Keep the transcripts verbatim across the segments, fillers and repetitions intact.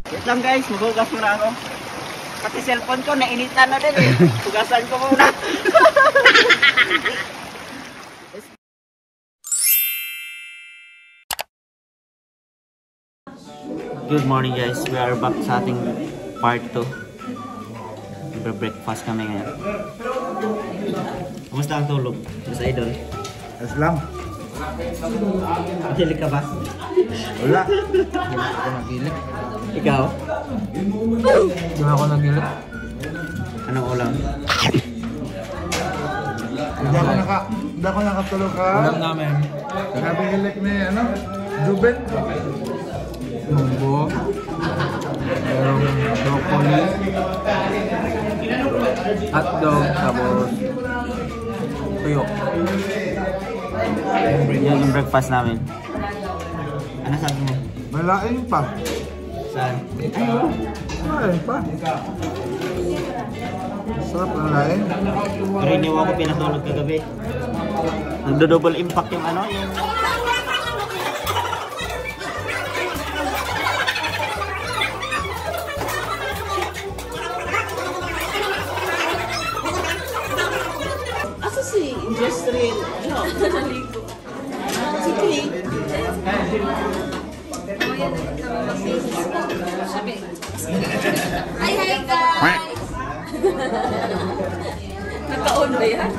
Wait lang guys, maghugas muna ako. Pati cellphone ko, nainitan na din eh. Hugasan ko muna. Good morning guys, we are back sa ating part two. Breakfast kami ngayon. Kumusta ang tulog? Mas idol? Yes lang. Mahilig ka ba? Wala. Hindi ako nagilik. Ikaw? Hindi ako nagilik. Anong ulam? Hindi ako naka, hindi ako nakatulog ka. Ulam namin. Nabihilik ni ano? Juben. Munggo. Merong broccoli. Hotdog. Tapos tuyo. Yan yung breakfast namin. Ano sabi mo? Malaing pa. Saan? Malaing pa. Sarap ng laing. Pero hindi ako pinatulog kagabi. Nagdo-double impact yung ano, yung... Asa si industrial job? Naligo. Si Kate. Hi, hi guys! Naka-on ba yan?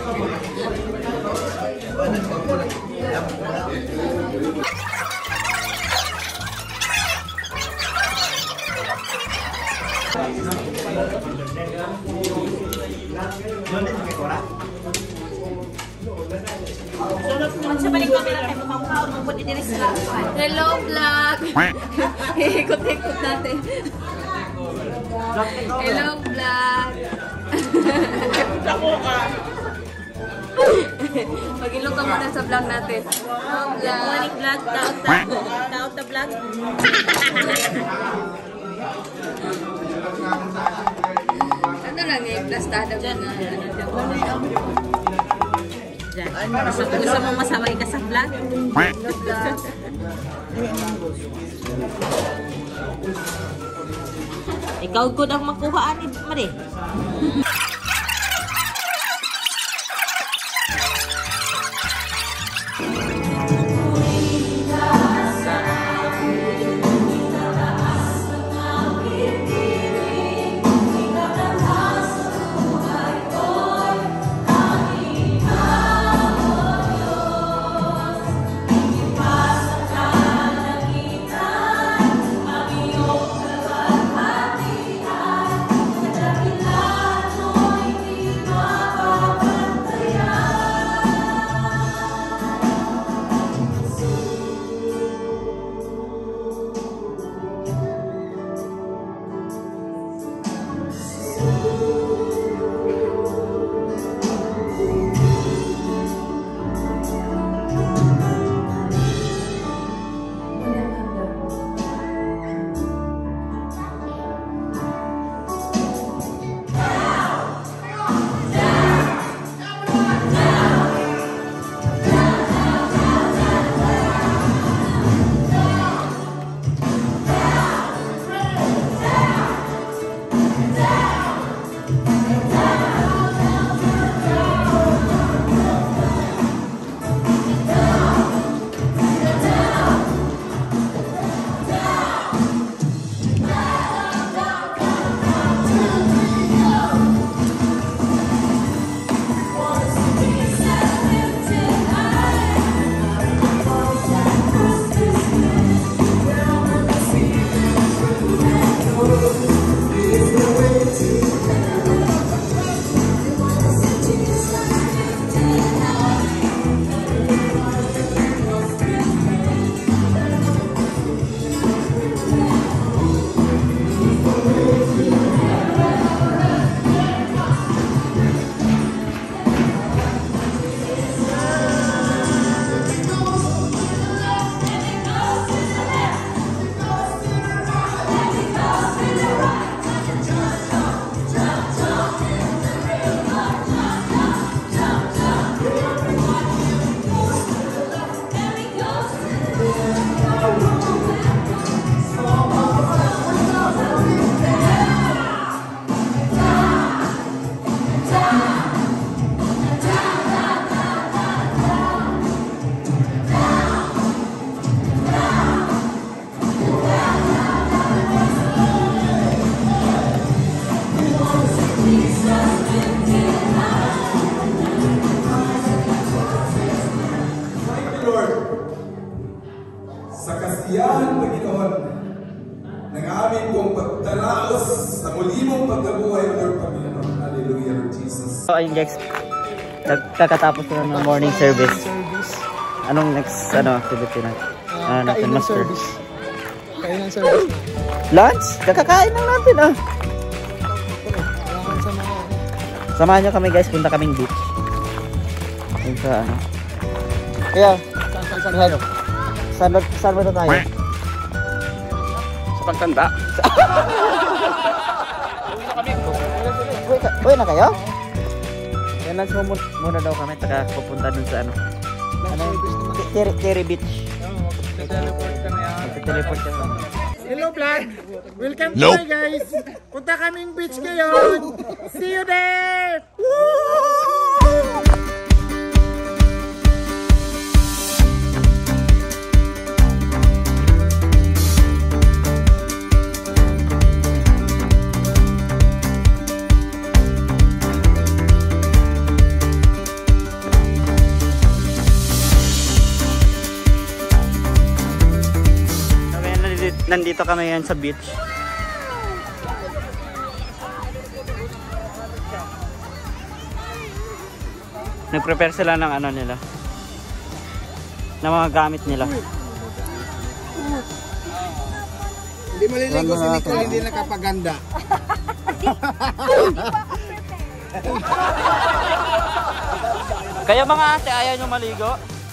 Hello vlog! Ikot-ikot natin. Hello vlog! Ako ka. Mag-ilog ka muna sa vlog natin. Hello vlog! Morning vlog. Taot na. Taot na vlog. Ano lang eh, plastada mo na. Diyan. Gusto mo masaway ka sa vlog? Ikaw good ang makuhaan ni Mari. Hello ng aming pong pagdaraos sa muli mong pagkabuhay, Lord Panginoon. Hallelujah, Lord Jesus. So ayun guys, nagkakatapos na ng morning service. Anong next ano activity na? Uh, natin master. Kainan service. Lunch? Kakakain lang natin ah. Samahan nyo kami guys, punta kaming beach. Ayun sa ano. Kaya, saan saan saan saan saan ba na tayo? Sa pagtanda. Uy, uy na kayo? Yan lang muna daw kami, taka pupunta dun sa ano. Ano yung Terry, Terry Beach. Teleport kami ah. Teleport kami. Hello vlog! Welcome to nope. guys! Punta kaming beach ngayon! See you there! Woo! Nandito kami yan sa beach. Nag-prepare sila ng ano nila, ng mga gamit nila. Hindi maliligo si Nicole, hindi nakapaganda. Kaya mga ate, ayaw nyo maligo?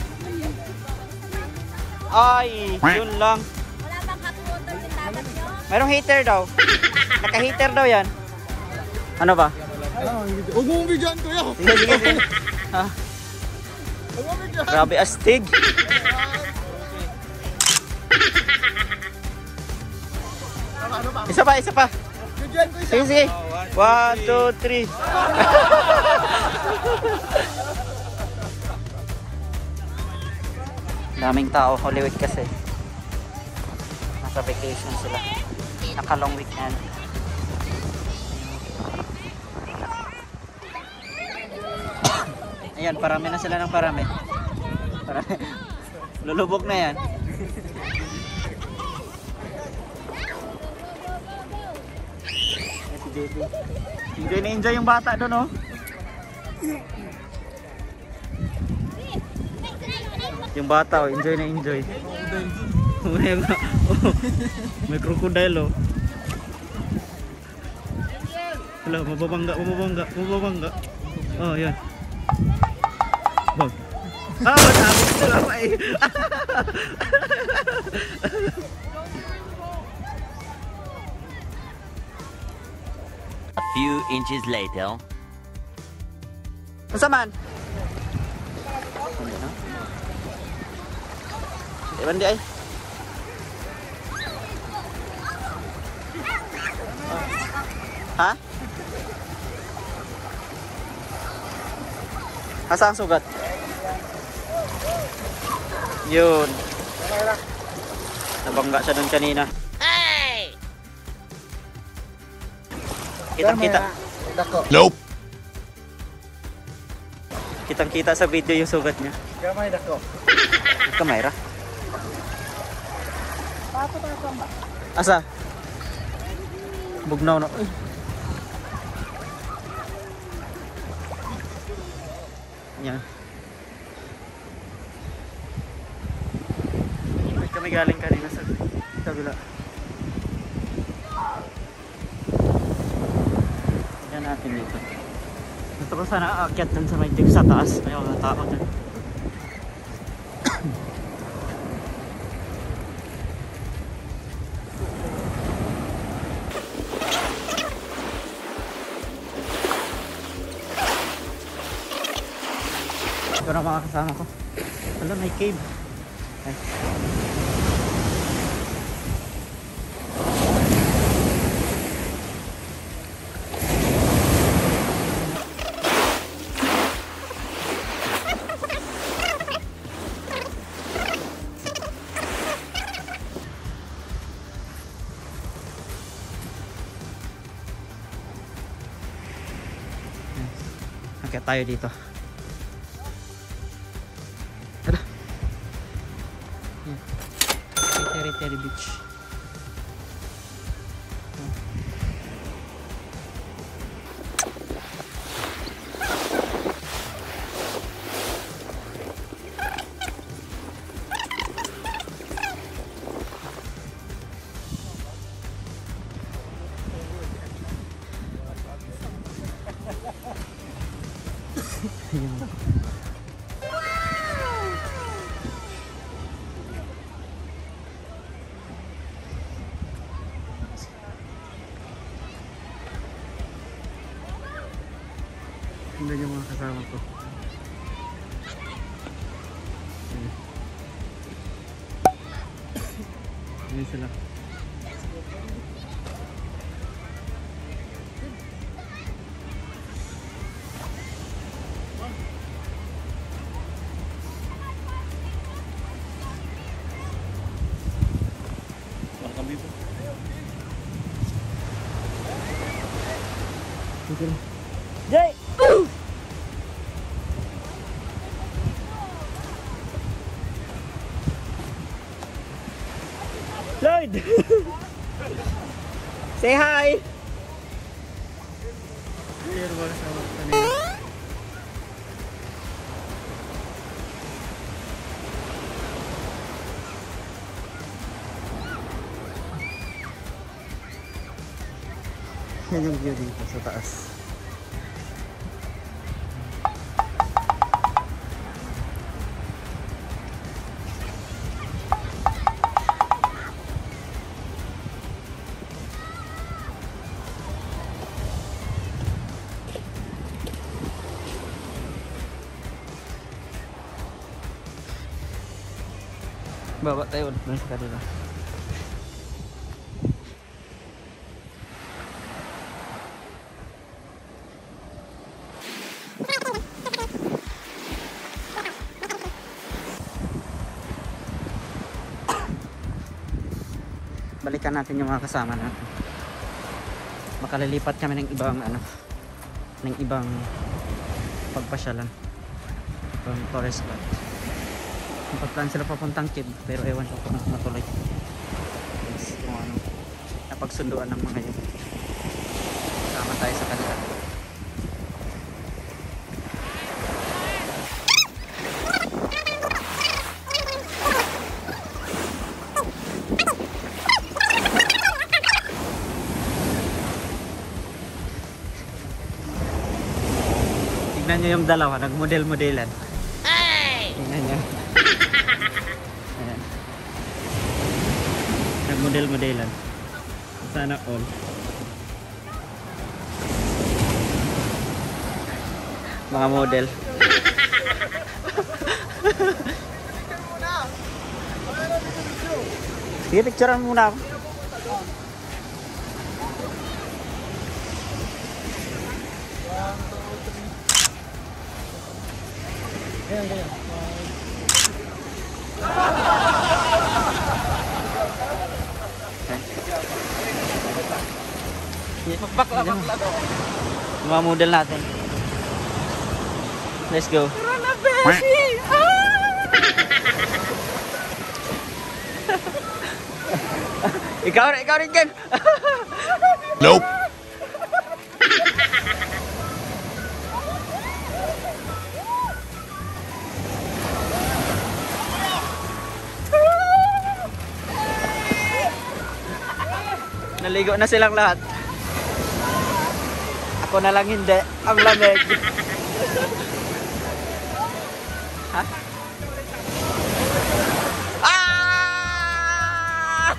Ay, yun lang. Merong heater daw. Naka-heater daw yan. Ano ba? Huwag mong bigyan ko yun! Sige, sige, sige. Ha? Grabe astig. Isa pa, isa pa. Sige, sige. One, two, three. Daming tao. Holy Week kasi. Nasa vacation sila. Naka-long weekend. Ayan, parami na sila ng parami. Parami. Lulubog na yan. Si J P. Enjoy na enjoy yung bata doon, oh. Yung bata, oh, enjoy na enjoy. May crocodile, oh. Wala, mababangga, mababangga, mababangga. Oh, yan. Bang. Ah, matabog sila pa eh. A few inches later. Masaman? Ewan di ay. Ha? Asa ang sugat? Yun. Nabangga siya doon kanina. Hey! Kitang-kita. Nope. Kitang-kita sa video yung sugat niya. Kamay dako. Kamay ra. Asa? Bugnaw na. Uy. Yan. Kami galing kanina sa kabila. Yan natin dito. Gusto ko sana aakyat dun sa may dig sa taas. May mga tao dun. Ito na mga kasama ko. Wala, may cave. Ay. Akyat tayo dito. Terry Terry Beach. Tingnan yung mga kasama ko. Ayan sila. Jay! Lloyd! Say hi! Ayan mga kasama ko kanina. Yan yung view dito sa taas. Baba tayo ulit dun sa kanila. Balikan natin yung mga kasama natin. Makalilipat kami ng ibang ano, ng ibang pagpasyalan, ibang forest spot. Napagplan sila papuntang Kib, pero ewan ko kung matuloy. Yes, kung ano, napagsunduan ng mga yun. Sama tayo sa kanila. Tignan nyo yung dalawa, nagmodel-modelan. Tignan nyo. Nagmodel-modelan. Sana all. Mga model. Sige, picturean muna ako. Ganyan, ganyan. Bakla, bakla daw. Mga model natin. Let's go. Corona Beshi! Ikaw, ikaw rin Ken. Nope. Naligo na silang lahat. Ako na lang hindi. Ang lamig. Ha? Ah!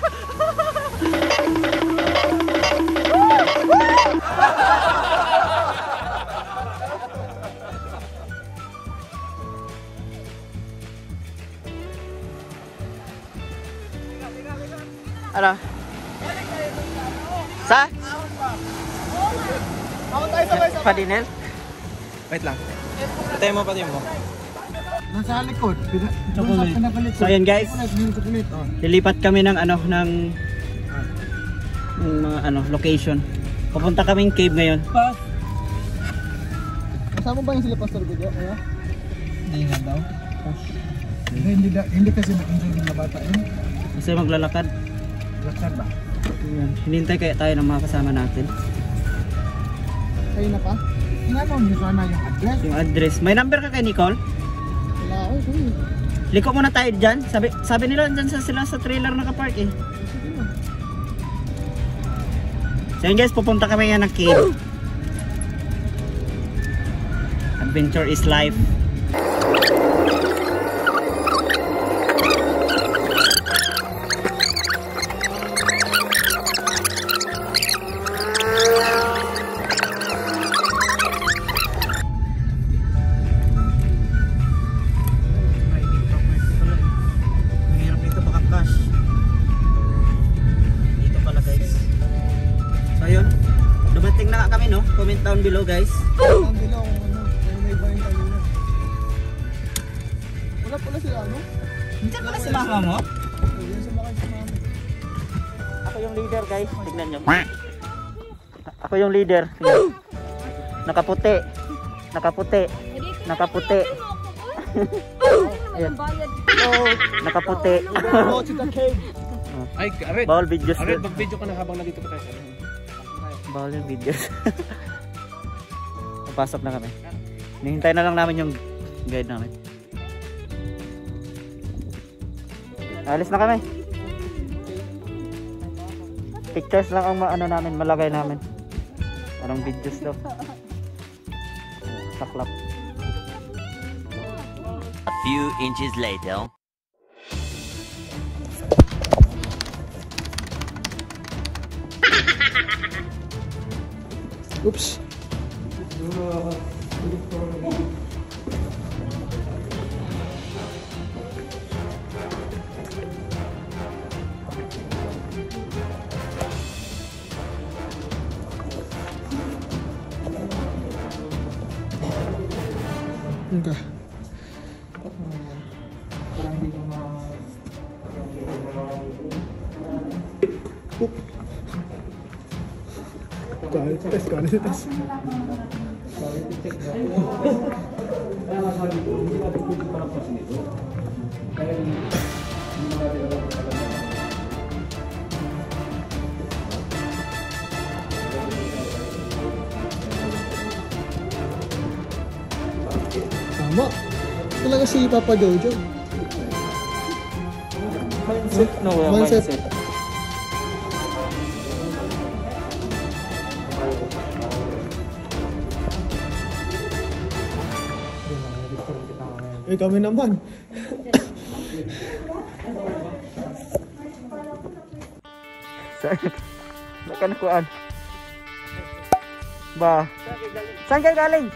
Ano? Sa? Padinel? Wait lang. Patay mo, patay mo. Nasa likod. Chocolate. So ayan guys. Lilipat kami ng ano ng ng mga ano location. Pupunta kaming cave ngayon. Kasama ba yung sila Pastor Gujo? Ayo. Hindi nga daw. Hindi hindi kasi na-enjoy ng mga bata yun. Kasi maglalakad. Lakad ba? Ayan. Hinintay kaya tayo ng mga kasama natin. Kayo na pa? Tinanong niyo sana yung address. Yung address. May number ka kay Nicole? Wala ako. Sige. Liko muna tayo dyan. Sabi, sabi nila dyan sa, sila sa trailer nakapark eh. Sige na. So yun guys, pupunta kami nga ng cave. Adventure is life. Tama kami no? Comment down below guys. Ang below kung ano, kung may iba yung kanina. Wala pala sila ano? Hindi pala si mama mo? Yan sa makay sa mama. Ako yung leader guys. Tignan nyo. Ako yung leader. Nakaputi. Nakaputi. Nakaputi. Ayan. Oh, nakaputi. Go to the cave. Ay, Aret. Bawal videos. Aret, mag-video ka na habang nandito pa tayo. Bawal yung videos. Papasok na kami. Nihintay na lang namin yung guide namin. Alis na kami. Pictures lang ang ano namin, malagay namin. Parang videos daw. Saklap. A few inches later. Oops. Okay. Quality test, quality test. Tama. Talaga si Papa Jojo. Mindset. No, Mindset. mindset. Eh kami naman. Saan ka kuan? Ba? Saan kayo galing?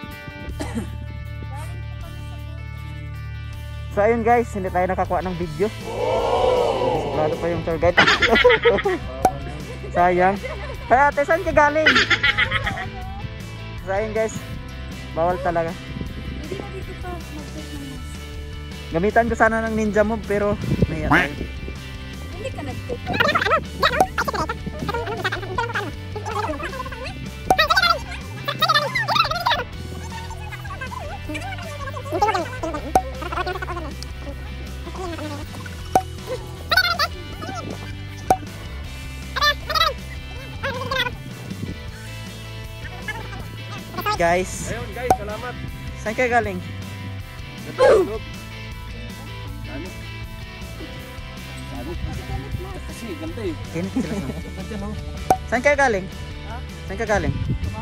So ayun guys, hindi tayo nakakuha ng video. Sigurado pa yung tour guide. Sayang. Hey ate, saan ka galing? So ayun guys, bawal talaga. Gamitan ko sana ng ninja move pero nahiya tayo. Hindi ka nag-take. Guys, Ayun guys, salamat. saan kayo galing? Kasi ganda eh. Kinit sila sa. Saan kayo galing? Saan kayo galing?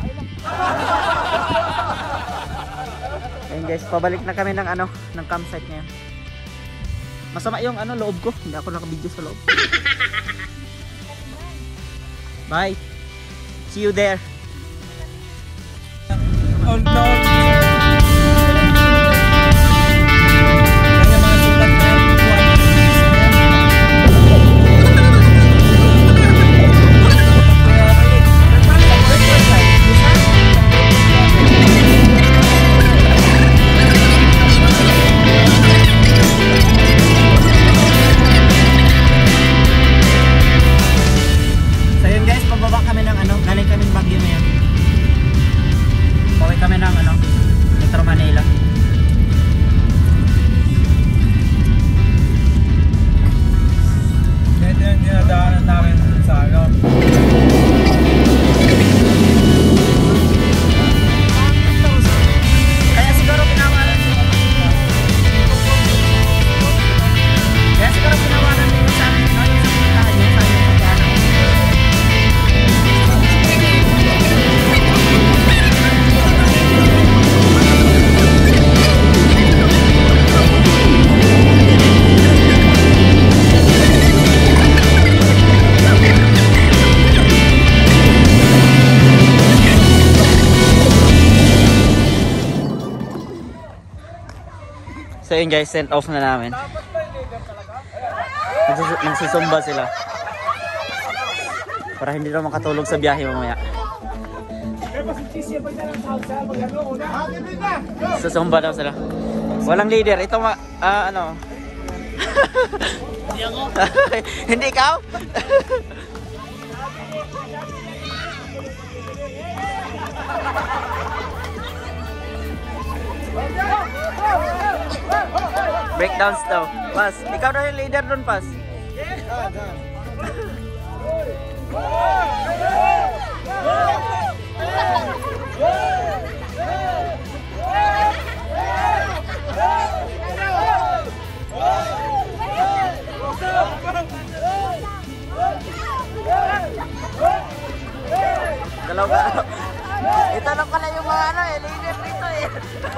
Ayun guys, pabalik na kami ng ano, ng campsite ngayon. Masama yung ano loob ko, hindi ako nakabidyo sa loob. Bye. See you there. Oh no. So yun guys, pababa kami ng ano, galing kaming Baguio ngayon. Pauwi kami ng ano, Metro Manila. Ito yung dinadaanan namin sa ano. Kaya siguro pinawalan nyo. Kaya siguro pinawalan nyo sa amin. Ano yung sabihin nyo sa amin pagkano. So yun guys, sent off na namin. Nagsus- Nagsusumba sila para hindi na makatulog sa biyahe mamaya. Susumba daw sila. Walang leader. Ito ma... ah, ano? Hindi ako. Hindi ikaw? Breakdowns daw. Pas, ikaw daw yung leader doon, Pas. Dalawa. Ito lang pala yung mga ano eh, leader dito eh.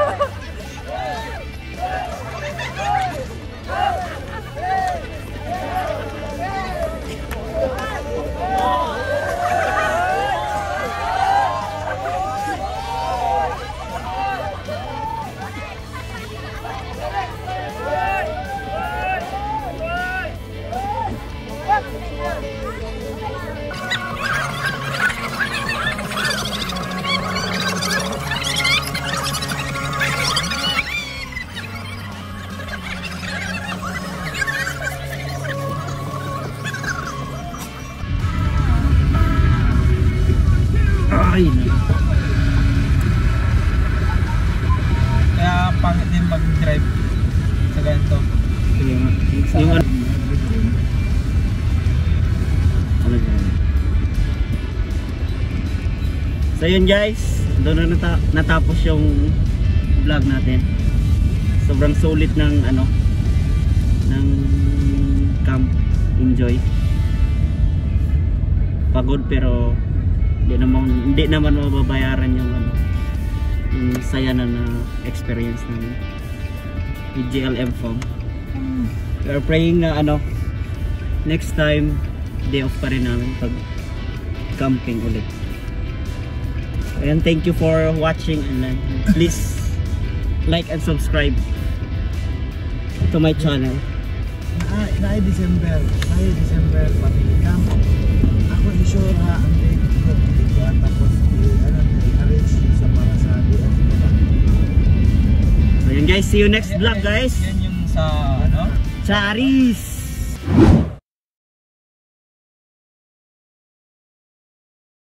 Kaya pangit din mag-drive sa ganito. Yung, yung ano. So yun guys, doon na nata natapos yung vlog natin. Sobrang sulit ng ano ng camp. Enjoy. Pagod pero hindi naman hindi naman mababayaran yung ano yung saya na na experience ng G L M Farm. We are praying na ano next time day off pa rin namin pag camping ulit. And thank you for watching, and uh, please like and subscribe to my channel. Na, na December, na December pag-camp. Ako isure ha ang date ko dito at tapos ano, arrange sa para sa diyan. So yun guys, see you next vlog guys. Yan yung sa ano? Charis!